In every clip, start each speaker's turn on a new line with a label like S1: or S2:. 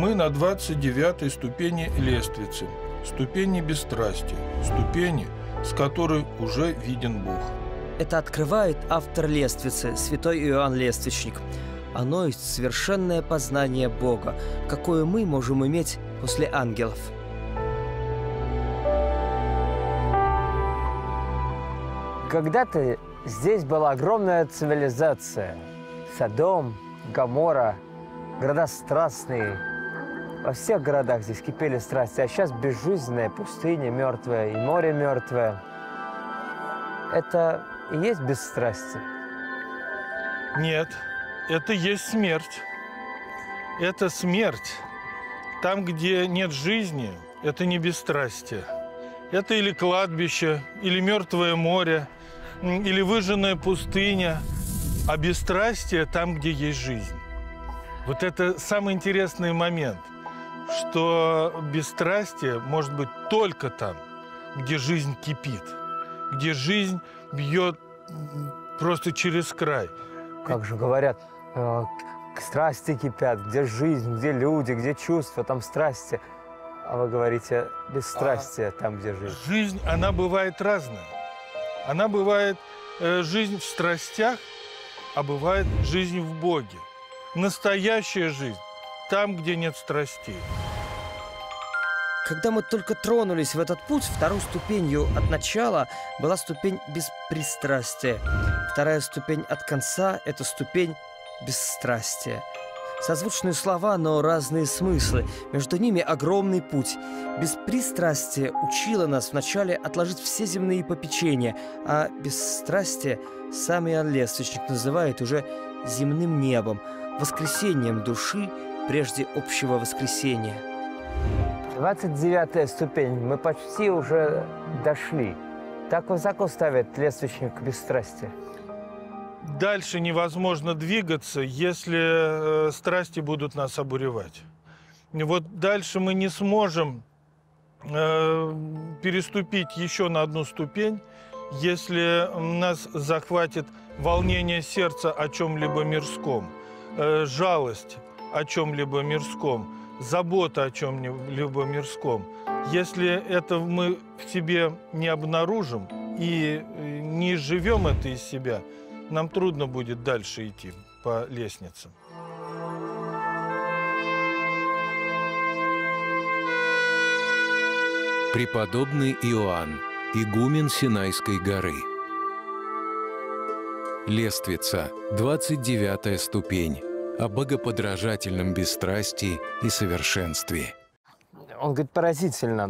S1: Мы на 29-й ступени лестницы, ступени бесстрастия, ступени, с которой уже виден Бог.
S2: Это открывает автор лествицы, святой Иоанн Лествичник. Оно есть совершенное познание Бога, какое мы можем иметь после ангелов.
S3: Когда-то здесь была огромная цивилизация. Содом, Гоморра, города страстные. Во всех городах здесь кипели страсти, а сейчас безжизненная пустыня мертвая и море мертвое. Это и есть бесстрастие?
S1: Нет, это есть смерть. Это смерть. Там, где нет жизни, это не бесстрастие. Это или кладбище, или мертвое море, или выжженная пустыня. А бесстрастие там, где есть жизнь. Вот это самый интересный момент, что бесстрастие может быть только там, где жизнь кипит, где жизнь бьет просто через край.
S3: Как же говорят, страсти кипят, где жизнь, где люди, где чувства, там страсти. А вы говорите, бесстрастие там, где жизнь.
S1: Жизнь, она бывает разная. Она бывает жизнь в страстях, а бывает жизнь в Боге. Настоящая жизнь там, где нет страстей.
S2: Когда мы только тронулись в этот путь, второй ступенью от начала была ступень беспристрастия. Вторая ступень от конца – это ступень бесстрастия. Созвучные слова, но разные смыслы. Между ними огромный путь. Беспристрастие учило нас вначале отложить все земные попечения, а бесстрастие сам Иоанн Лествичник называет уже земным небом, воскресением души прежде общего воскресения.
S3: 29-я ступень. Мы почти уже дошли. Так высоко ставит Лествичник бесстрастие.
S1: Дальше невозможно двигаться, если страсти будут нас обуревать. И вот дальше мы не сможем переступить еще на одну ступень, если нас захватит волнение сердца о чем-либо мирском, жалость о чем-либо мирском, забота о чем-либо мирском. Если это мы в себе не обнаружим и не живем это из себя, нам трудно будет дальше идти по лестницам.
S4: Преподобный Иоанн, игумен Синайской горы. Лествица, 29-я ступень, о богоподражательном бесстрастии и совершенстве.
S3: Он говорит поразительно.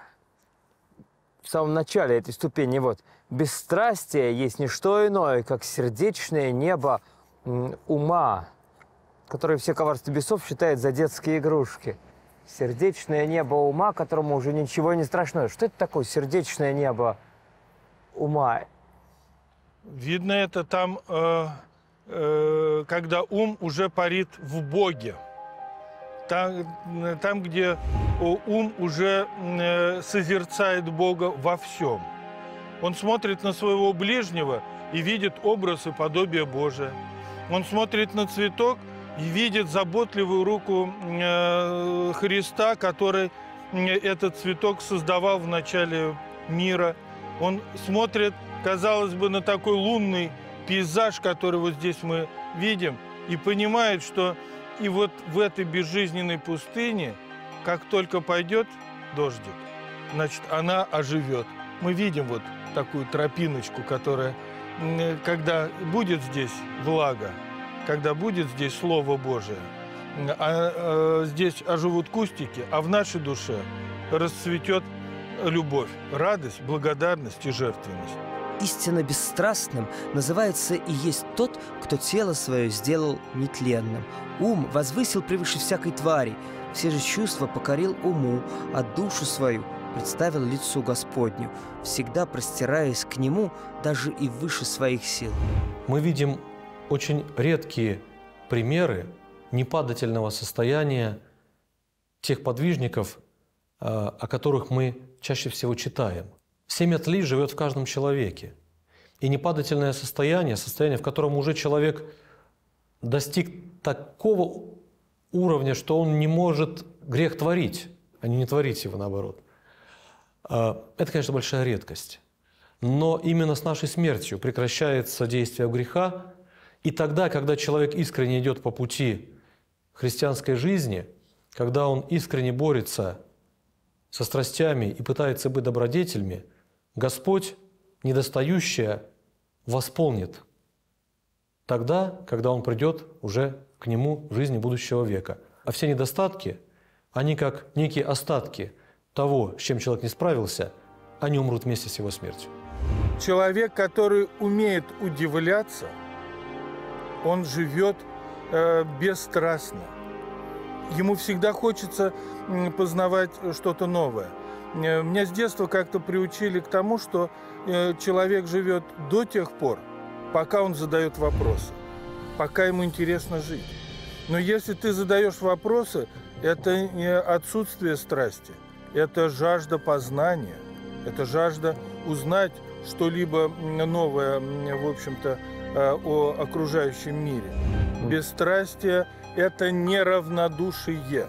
S3: В самом начале этой ступени вот бесстрастие есть не что иное, как сердечное небо ума, которое все коварства бесов считает за детские игрушки. Сердечное небо ума, которому уже ничего не страшно. Что это такое сердечное небо ума?
S1: Видно это там, когда ум уже парит в Боге. Там, где ум уже созерцает Бога во всем. Он смотрит на своего ближнего и видит образ и подобие Божие. Он смотрит на цветок и видит заботливую руку Христа, который этот цветок создавал в начале мира. Он смотрит, казалось бы, на такой лунный пейзаж, который вот здесь мы видим, и понимает, что и вот в этой безжизненной пустыне, как только пойдет дождик, значит, она оживет. Мы видим вот такую тропиночку, которая, когда будет здесь влага, когда будет здесь Слово Божие, здесь оживут кустики, а в нашей душе расцветет любовь, радость, благодарность и жертвенность.
S2: Истинно бесстрастным называется и есть тот, кто тело свое сделал нетленным. Ум возвысил превыше всякой твари, все же чувства покорил уму, а душу свою представил лицу Господню, всегда простираясь к Нему даже и выше своих сил.
S5: Мы видим очень редкие примеры непадательного состояния тех подвижников, о которых мы чаще всего читаем. 7 отлив живет в каждом человеке. И непадательное состояние, состояние, в котором уже человек достиг такого уровня, что он не может грех творить, а не творить его наоборот. Это, конечно, большая редкость. Но именно с нашей смертью прекращается действие греха, и тогда, когда человек искренне идет по пути христианской жизни, когда он искренне борется со страстями и пытается быть добродетельными, Господь недостающее восполнит тогда, когда Он придет уже к Нему в жизни будущего века. А все недостатки, они как некие остатки того, с чем человек не справился, они умрут вместе с его смертью.
S1: Человек, который умеет удивляться, он живет бесстрастно. Ему всегда хочется познавать что-то новое. Меня с детства как-то приучили к тому, что человек живет до тех пор, пока он задает вопросы, пока ему интересно жить. Но если ты задаешь вопросы, это не отсутствие страсти, это жажда познания, это жажда узнать что-либо новое, в общем-то, о окружающем мире. Бесстрастие – это неравнодушие.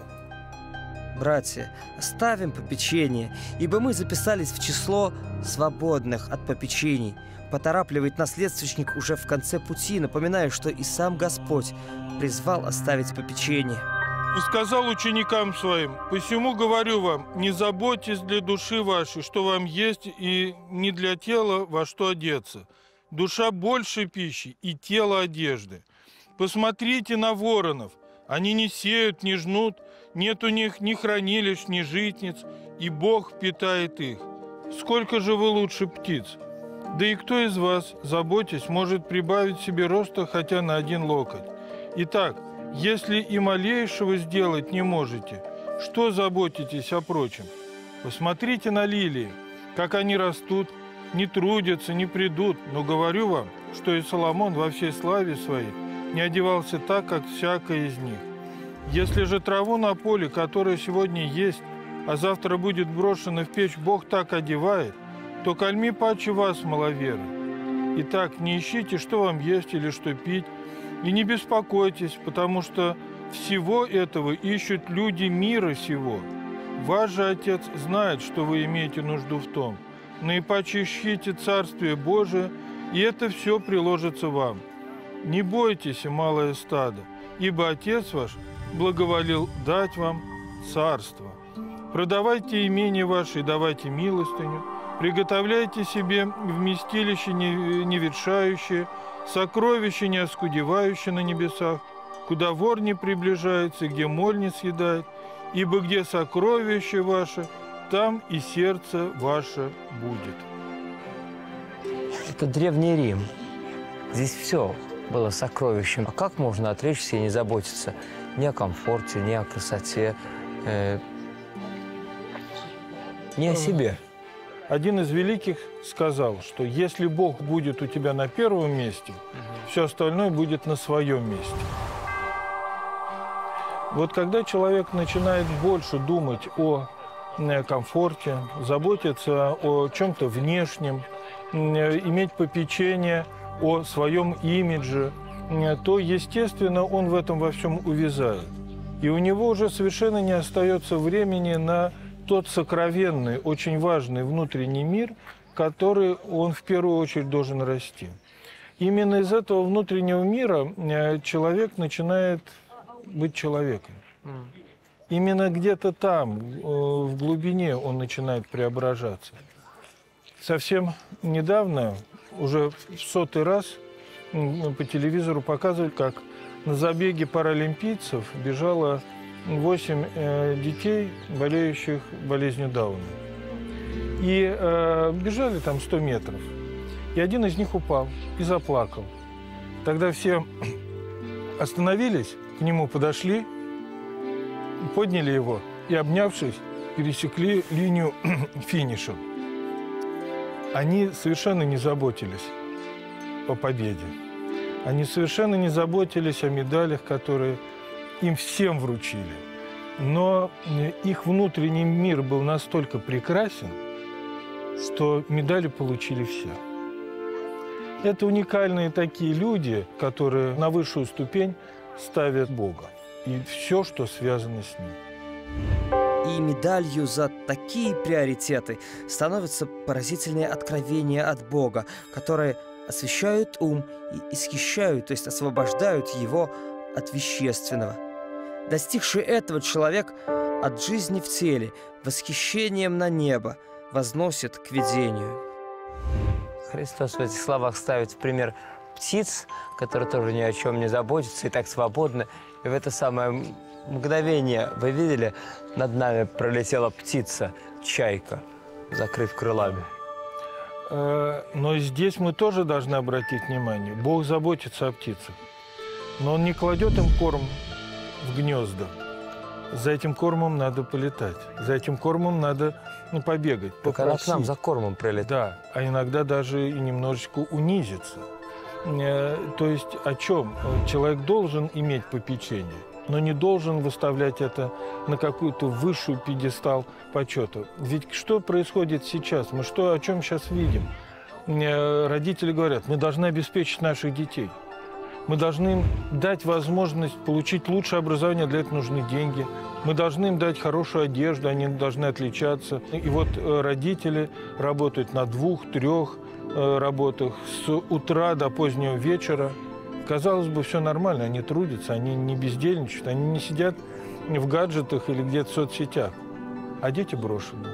S2: Братья, оставим попечение, ибо мы записались в число свободных от попечений. Поторапливает наследственник уже в конце пути, напоминая, что и сам Господь призвал оставить попечение.
S1: И сказал ученикам своим: «Посему говорю вам, не заботьтесь для души вашей, что вам есть, и не для тела, во что одеться. Душа больше пищи, и тело одежды. Посмотрите на воронов, они не сеют, не жнут, нет у них ни хранилищ, ни житниц, и Бог питает их. Сколько же вы лучше птиц? Да и кто из вас, заботясь, может прибавить себе роста хотя на 1 локоть? Итак, если и малейшего сделать не можете, что заботитесь о прочем? Посмотрите на лилии, как они растут, не трудятся, не придут, но говорю вам, что и Соломон во всей славе своей не одевался так, как всякая из них. Если же траву на поле, которая сегодня есть, а завтра будет брошена в печь, Бог так одевает, то кальми паче вас, маловеры. Итак, не ищите, что вам есть или что пить, и не беспокойтесь, потому что всего этого ищут люди мира сего. Ваш же Отец знает, что вы имеете нужду в том. Наипаче ищите Царствие Божие, и это все приложится вам. Не бойтесь, малое стадо, ибо Отец ваш благоволил дать вам царство. Продавайте имение ваше и давайте милостыню, приготовляйте себе вместилище неветшающее, сокровище не оскудевающее на небесах, куда вор не приближается, где моль не съедает, ибо где сокровище ваше, там и сердце ваше будет».
S3: Это Древний Рим. Здесь все было сокровищем. А как можно отречься и не заботиться ни о комфорте, ни о красоте, ни о себе?
S1: Один из великих сказал, что если Бог будет у тебя на первом месте, все остальное будет на своем месте. Вот когда человек начинает больше думать о комфорте, заботиться о чем-то внешнем, иметь попечение о своем имидже, то, естественно, он в этом во всем увязает. И у него уже совершенно не остается времени на тот сокровенный, очень важный внутренний мир, который он в первую очередь должен расти. Именно из этого внутреннего мира человек начинает быть человеком. Именно где-то там, в глубине, он начинает преображаться. Совсем недавно, уже в 100-й раз, по телевизору показывают, как на забеге паралимпийцев бежало 8 детей, болеющих болезнью Дауна. И бежали там 100 метров. И один из них упал и заплакал. Тогда все остановились, к нему подошли, подняли его и, обнявшись, пересекли линию финиша. Они совершенно не заботились о победе. Они совершенно не заботились о медалях, которые им всем вручили. Но их внутренний мир был настолько прекрасен, что медали получили все. Это уникальные такие люди, которые на высшую ступень ставят Бога. и все, что связано с ним.
S2: И медалью за такие приоритеты становятся поразительные откровения от Бога, которые освещают ум и исхищают, то есть освобождают его от вещественного. Достигший этого, человек от жизни в теле, восхищением на небо, возносит к видению.
S3: Христос в этих словах ставит в пример птиц, которые тоже ни о чем не заботятся и так свободны. И в это самое мгновение, вы видели, над нами пролетела птица, чайка, закрыв крылами.
S1: Но здесь мы тоже должны обратить внимание. Бог заботится о птицах, но Он не кладет им корм в гнезда. За этим кормом надо полетать, за этим кормом надо побегать,
S3: Так она
S1: попросить.
S3: к нам за кормом прилетает.
S1: Да, а иногда даже и немножечко унизиться. То есть о чем? Человек должен иметь попечение, но не должен выставлять это на какую-то высшую пьедестал почета. Ведь что происходит сейчас? Мы о чем сейчас видим? Родители говорят, мы должны обеспечить наших детей. Мы должны им дать возможность получить лучшее образование, для этого нужны деньги. Мы должны им дать хорошую одежду, они должны отличаться. И вот родители работают на 2-3 работах с утра до позднего вечера. Казалось бы, все нормально, они трудятся, они не бездельничают, они не сидят в гаджетах или где-то в соцсетях. А дети брошены.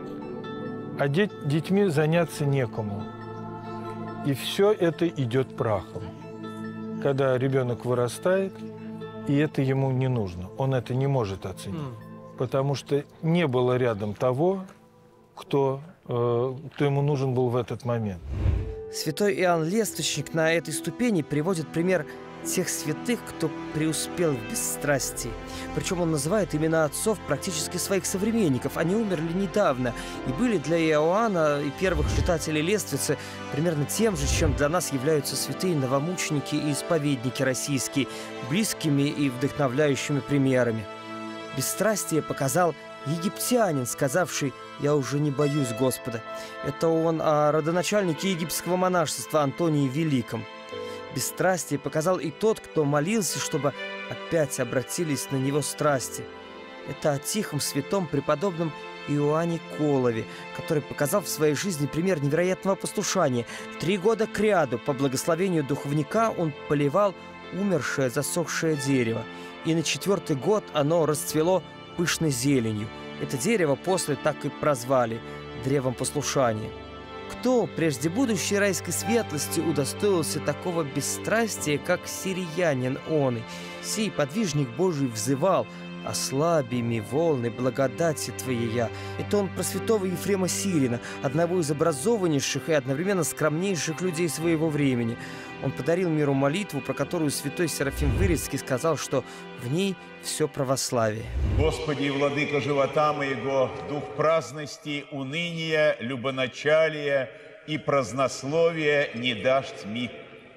S1: А детьми заняться некому. И все это идет прахом. Когда ребенок вырастает, и это ему не нужно, он это не может оценить. Потому что не было рядом того, кто ему нужен был в этот момент.
S2: Святой Иоанн Лесточник на этой ступени приводит пример тех святых, кто преуспел в бесстрастии. Причем он называет имена отцов практически своих современников. Они умерли недавно и были для Иоанна и первых читателей Лествицы примерно тем же, чем для нас являются святые новомученики и исповедники российские, близкими и вдохновляющими примерами. Бесстрастие показал египтянин, сказавший «Я уже не боюсь Господа». Это он о родоначальнике египетского монашества Антонии Великом. Бесстрастие показал и тот, кто молился, чтобы опять обратились на него страсти. Это о тихом святом преподобном Иоанне Колове, который показал в своей жизни пример невероятного послушания. 3 года кряду по благословению духовника он поливал умершее засохшее дерево. И на 4-й год оно расцвело пышной зеленью. Это дерево после так и прозвали древом послушания. Кто, прежде будущей райской светлости, удостоился такого бесстрастия, как сириянин он? Сей подвижник Божий взывал: «Ослаби ми волны благодати Твоей». Это он про святого Ефрема Сирина, одного из образованнейших и одновременно скромнейших людей своего времени. Он подарил миру молитву, про которую святой Серафим Вырицкий сказал, что в ней все православие.
S6: Господи и владыка живота моего, дух праздности, уныния, любоначалия и празднословия не дашь тьми.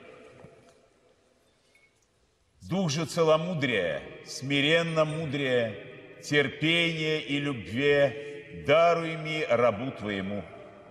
S6: Дух же целомудрия, смиренно мудрия, терпения и любви даруй ми рабу Твоему.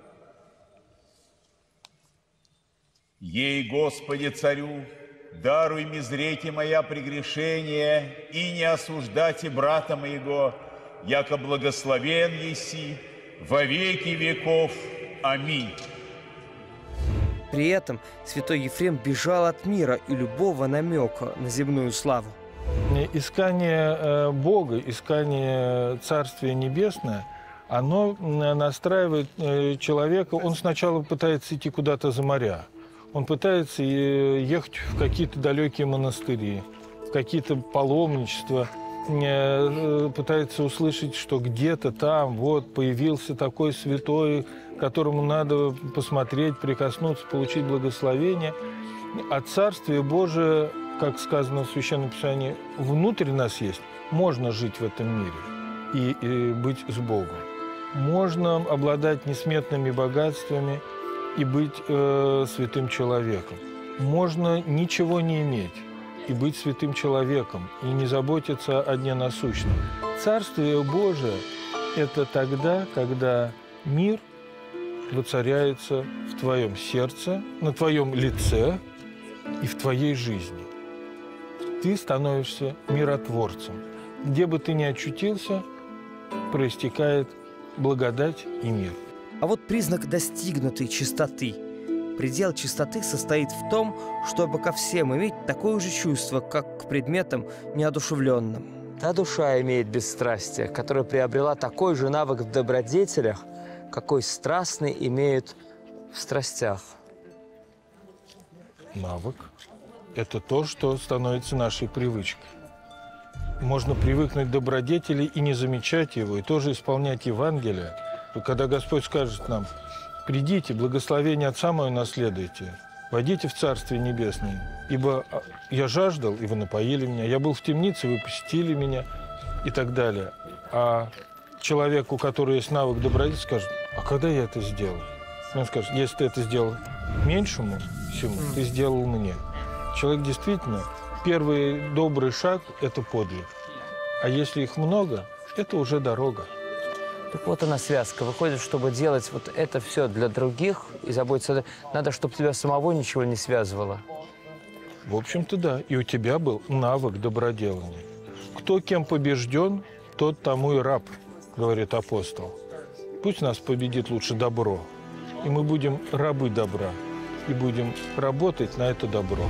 S6: Ей, Господи, Царю, даруй ми зрети моя прегрешение и не осуждайте брата моего, яко благословен еси во веки веков. Аминь.
S2: При этом святой Ефрем бежал от мира и любого намека на земную славу.
S1: Искание Бога, искание Царствия Небесное, оно настраивает человека. Он сначала пытается идти куда-то за моря. Он пытается ехать в какие-то далекие монастыри, в какие-то паломничества, пытается услышать, что где-то там вот появился такой святой, которому надо посмотреть, прикоснуться, получить благословение. А Царствие Божие, как сказано в Священном Писании, внутрь нас есть. Можно жить в этом мире и быть с Богом. Можно обладать несметными богатствами и быть святым человеком. Можно ничего не иметь и быть святым человеком, и не заботиться о дне насущном. Царствие Божие – это тогда, когда мир воцаряется в твоем сердце, на твоем лице и в твоей жизни. ты становишься миротворцем. Где бы ты ни очутился, проистекает благодать и мир.
S2: А вот признак достигнутой чистоты. Предел чистоты состоит в том, чтобы ко всем иметь такое же чувство, как к предметам неодушевленным.
S3: Та душа имеет бесстрастие, которая приобрела такой же навык в добродетелях, какой страстный имеют в страстях.
S1: Навык – это то, что становится нашей привычкой. Можно привыкнуть к добродетели и не замечать его, и тоже исполнять Евангелие. И когда Господь скажет нам: «Придите, благословение Отца Мое наследуйте, войдите в Царствие Небесное, ибо я жаждал, и вы напоили меня, я был в темнице, вы посетили меня», и так далее. А человек, у которого есть навык добродетели, скажет: «А когда я это сделал?» Он скажет: «Если ты это сделал меньшему всему, ты сделал мне». Человек действительно, первый добрый шаг – это подвиг. А если их много, это уже дорога.
S3: Так вот она связка. Выходит, чтобы делать вот это все для других и заботиться, надо, чтобы тебя самого ничего не связывало.
S1: В общем-то, да. И у тебя был навык доброделания. Кто кем побежден, тот тому и раб, говорит апостол. Пусть нас победит лучше добро. И мы будем рабы добра. И будем работать на это добро.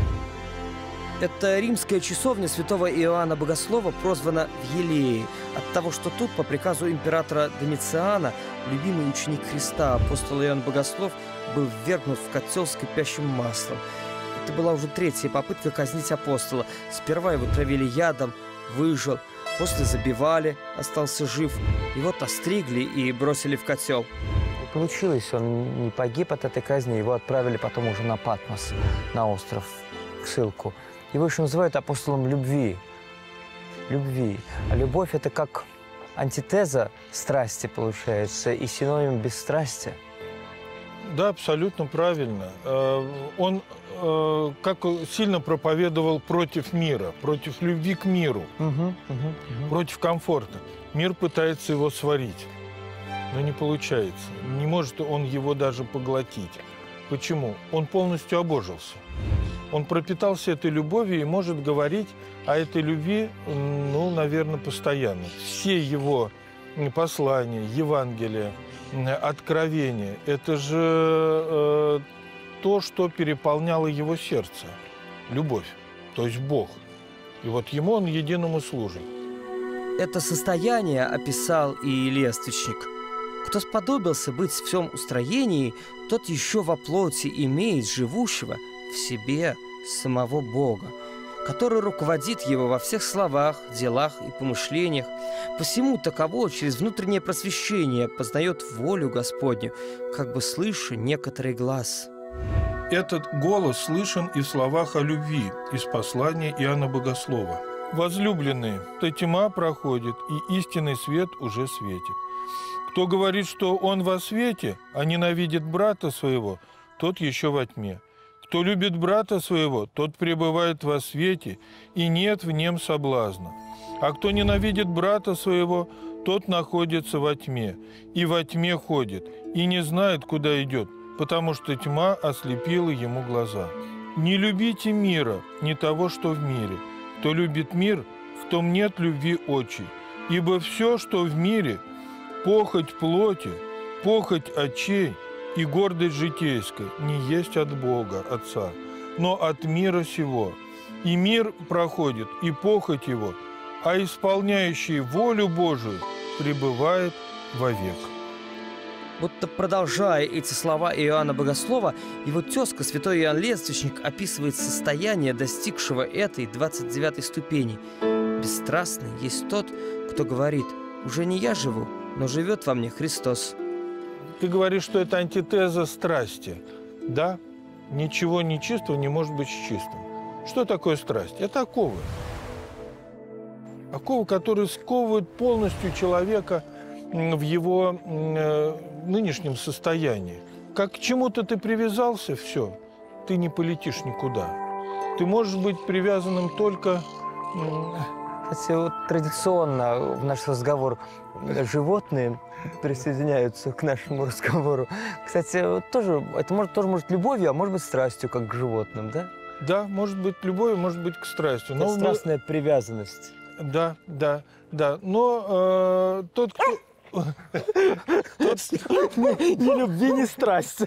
S2: Эта римская часовня святого Иоанна Богослова прозвана Вьелеей от того, что тут по приказу императора Домициана любимый ученик Христа, апостол Иоанн Богослов, был ввергнут в котел с кипящим маслом. Это была уже третья попытка казнить апостола. Сперва его травили ядом, выжил, после забивали, остался жив. И вот остригли и бросили в котел.
S3: Получилось, он не погиб от этой казни, его отправили потом уже на Патмос, на остров, в ссылку. Его еще называют апостолом любви. Любви. А любовь – это как антитеза страсти, получается, и синоним бесстрастия.
S1: Да, абсолютно правильно. Он как сильно проповедовал против мира, против любви к миру, против комфорта. Мир пытается его сварить, но не получается. Не может он его даже поглотить. Почему? Он полностью обожился. Он пропитался этой любовью и может говорить о этой любви, ну, наверное, постоянно. Все его послания, Евангелия, откровения – это же то, что переполняло его сердце. Любовь, то есть Бог. И вот ему он единому служит.
S2: Это состояние описал и Лествичник. Кто сподобился быть в всем устроении, тот еще во плоти имеет живущего в себе самого Бога, который руководит его во всех словах, делах и помышлениях. Посему таково через внутреннее просвещение познает волю Господню, как бы слыша некоторый глас.
S1: Этот голос слышен и в словах о любви из послания Иоанна Богослова. «Возлюбленные, то тьма проходит, и истинный свет уже светит. Кто говорит, что он во свете, а ненавидит брата своего, тот еще во тьме. Кто любит брата своего, тот пребывает во свете, и нет в нем соблазна. А кто ненавидит брата своего, тот находится во тьме, и во тьме ходит, и не знает, куда идет, потому что тьма ослепила ему глаза. Не любите мира, не того, что в мире. Кто любит мир, в том нет любви отчей. Ибо все, что в мире, похоть плоти, похоть очей и гордость житейская, не есть от Бога, Отца, но от мира сего. И мир проходит, и похоть его, а исполняющий волю Божию пребывает вовек».
S2: Будто продолжая эти слова Иоанна Богослова, его тезка, святой Иоанн Лествичник, описывает состояние достигшего этой 29-й ступени. Бесстрастный есть тот, кто говорит: «Уже не я живу, но живет во мне Христос».
S1: Ты говоришь, что это антитеза страсти. Да, ничего нечистого не может быть чистым. Что такое страсть? Это оковы. Оковы, которые сковывают полностью человека в его нынешнем состоянии. Как к чему-то ты привязался, все, ты не полетишь никуда. Ты можешь быть привязанным только...
S3: Кстати, вот традиционно в наш разговор животные присоединяются к нашему разговору. Кстати, вот тоже, это тоже может любовью, а может быть страстью, как к животным, да?
S1: Да, может быть любовью, может быть к страсти.
S3: Это страстная привязанность.
S1: Да, да, да. Но тот, кто...
S3: Ни любви, ни страсти.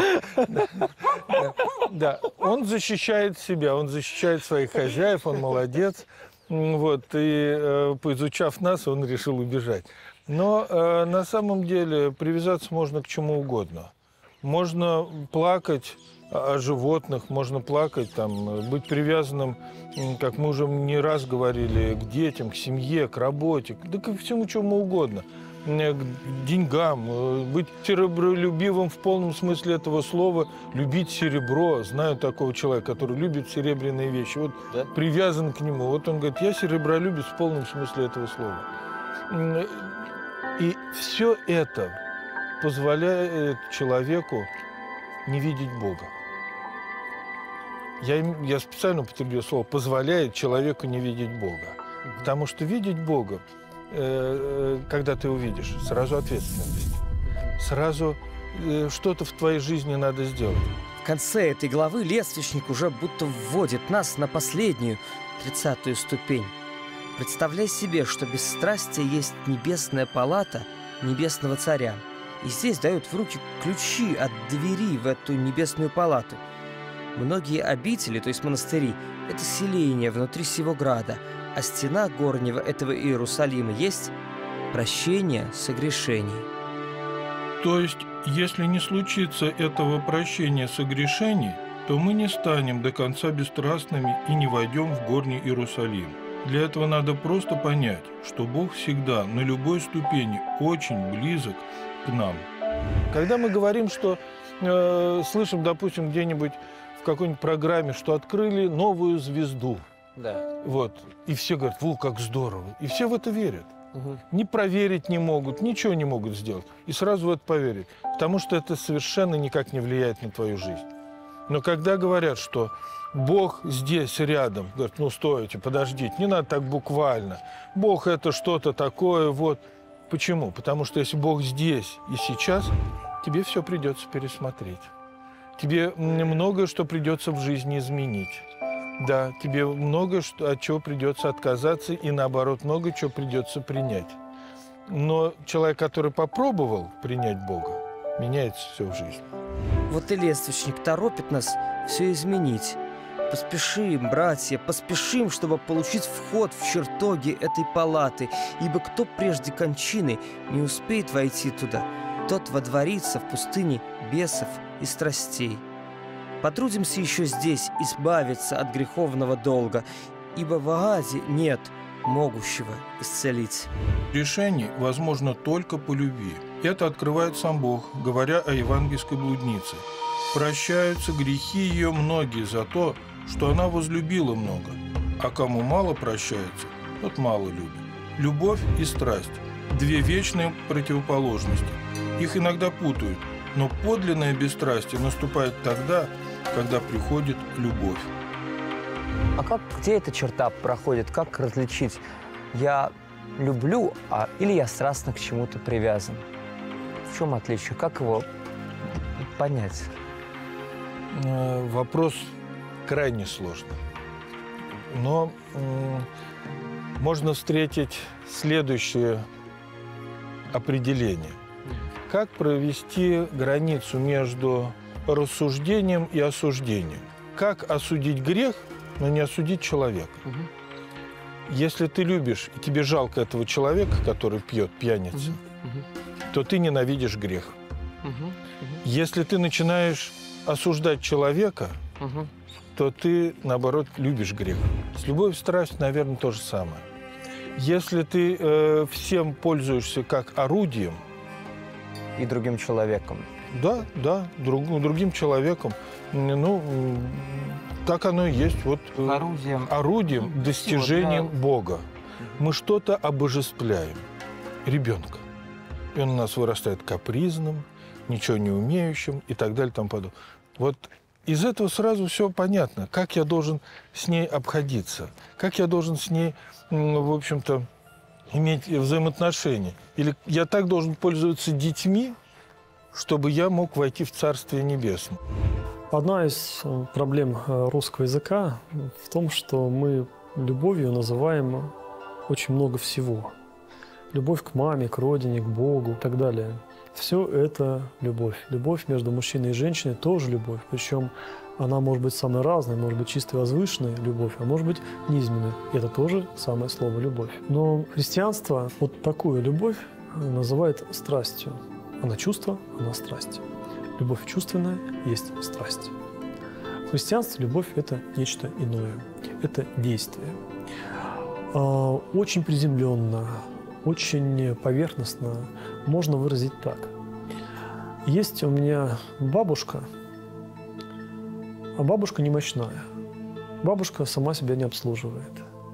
S1: Да, он защищает себя, он защищает своих хозяев, он молодец. Вот, и поизучав нас, он решил убежать. Но на самом деле привязаться можно к чему угодно. Можно плакать о животных, можно плакать, там, быть привязанным, как мы уже не раз говорили, к детям, к семье, к работе, да ко всему чему угодно. К деньгам, быть серебролюбивым в полном смысле этого слова, любить серебро. Знаю такого человека, который любит серебряные вещи. Вот да? Привязан к нему. Вот он говорит, я серебролюбец в полном смысле этого слова. И все это позволяет человеку не видеть Бога. Я специально употребил слово «позволяет человеку не видеть Бога». Потому что видеть Бога, когда ты увидишь, сразу ответственность. Сразу что-то в твоей жизни надо сделать.
S2: В конце этой главы лествичник уже будто вводит нас на последнюю, 30-ю ступень. Представляй себе, что бесстрастие есть небесная палата небесного царя. И здесь дают в руки ключи от двери в эту небесную палату. Многие обители, то есть монастыри, это селения внутри сего града, а стена горнего этого Иерусалима есть прощение согрешений.
S1: То есть, если не случится этого прощения согрешений, то мы не станем до конца бесстрастными и не войдем в горний Иерусалим. Для этого надо просто понять, что Бог всегда на любой ступени очень близок к нам. Когда мы говорим, что слышим, допустим, где-нибудь в какой-нибудь программе, что открыли новую звезду,
S3: Да.
S1: вот, и все говорят, во, как здорово, и все в это верят. Ни проверить не могут, ничего не могут сделать. И сразу в это поверят, потому что это совершенно никак не влияет на твою жизнь. Но когда говорят, что Бог здесь рядом, говорят, ну стойте, подождите, не надо так буквально. Бог это что-то такое, вот. Почему? Потому что если Бог здесь и сейчас, тебе все придется пересмотреть. Тебе многое, что придется в жизни изменить. Да, тебе многое, от чего придется отказаться, и наоборот, многое, чего придется принять. Но человек, который попробовал принять Бога, меняется все в жизни.
S2: Вот и лествичник торопит нас все изменить. Поспешим, братья, поспешим, чтобы получить вход в чертоги этой палаты, ибо кто прежде кончины не успеет войти туда, тот водворится в пустыне бесов и страстей. Потрудимся еще здесь избавиться от греховного долга, ибо в Ааде нет могущего исцелить.
S1: Решение возможно только по любви. Это открывает сам Бог, говоря о евангельской блуднице. Прощаются грехи ее многие за то, что она возлюбила много, а кому мало прощается, тот мало любит. Любовь и страсть – две вечные противоположности. Их иногда путают, но подлинное бесстрастие наступает тогда, когда приходит любовь.
S3: А где эта черта проходит? Как различить? Я люблю, или я страстно к чему-то привязан? В чем отличие? Как его понять?
S1: Вопрос крайне сложный. Но можно встретить следующее определение. Как провести границу между рассуждением и осуждением? Как осудить грех, но не осудить человека? Если ты любишь, и тебе жалко этого человека, который пьет, пьяница, то ты ненавидишь грех. Если ты начинаешь осуждать человека, то ты, наоборот, любишь грех. С любовью и страстью, наверное, то же самое. Если ты всем пользуешься как орудием...
S3: И другим человеком.
S1: Да, другим человеком. Ну, так оно и есть. Вот, орудием, достижением Бога. Мы что-то обожествляем. Ребенка. И он у нас вырастает капризным, ничего не умеющим и так далее, тому подобное. Вот из этого сразу все понятно, как я должен с ней обходиться, как я должен с ней, в общем-то, иметь взаимоотношения. Или я так должен пользоваться детьми, чтобы я мог войти в Царствие Небесное.
S7: Одна из проблем русского языка в том, что мы любовью называем очень много всего. Любовь к маме, к родине, к Богу и так далее. Все это любовь. Любовь между мужчиной и женщиной тоже любовь. Причем она может быть самой разной, может быть чистой возвышенной любовь, а может быть низменной. И это тоже самое слово «любовь». Но христианство вот такую любовь называет страстью. Она чувство, она страсть. Любовь чувственная есть страсть. В христианстве любовь – это нечто иное. Это действие. Очень приземленно, очень поверхностно можно выразить так. Есть у меня бабушка, а бабушка немощная. Бабушка сама себя не обслуживает.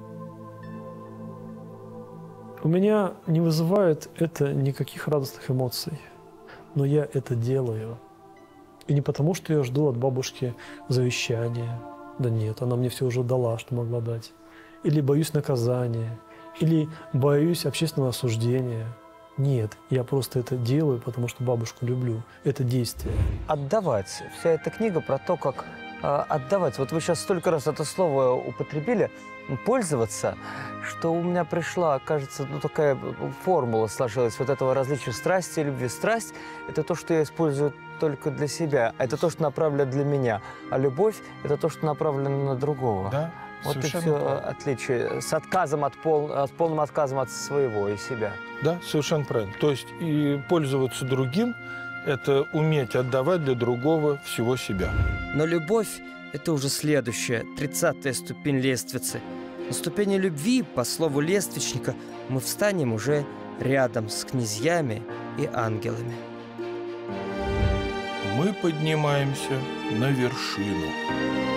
S7: У меня не вызывает это никаких радостных эмоций, но я это делаю. И не потому, что я жду от бабушки завещания. Да нет, она мне все уже дала, что могла дать. Или боюсь наказания, или боюсь общественного осуждения. Нет, я просто это делаю, потому что бабушку люблю. Это действие.
S3: Отдавать. Вся эта книга про то, как отдавать. Вот вы сейчас столько раз это слово употребили, пользоваться, что у меня пришла, кажется, такая формула сложилась вот этого различия страсти и любви. Страсть – это то, что я использую только для себя, это то, что направлено для меня. А любовь – это то, что направлено на другого.
S1: Да,
S3: вот и все отличие. С отказом с полным отказом от своего и себя.
S1: Да, совершенно правильно. То есть и пользоваться другим – это уметь отдавать для другого всего себя.
S2: Но любовь – это уже следующая, 30-я ступень лестницы. На ступени любви, по слову лествичника, мы встанем уже рядом с князьями и ангелами.
S1: Мы поднимаемся на вершину.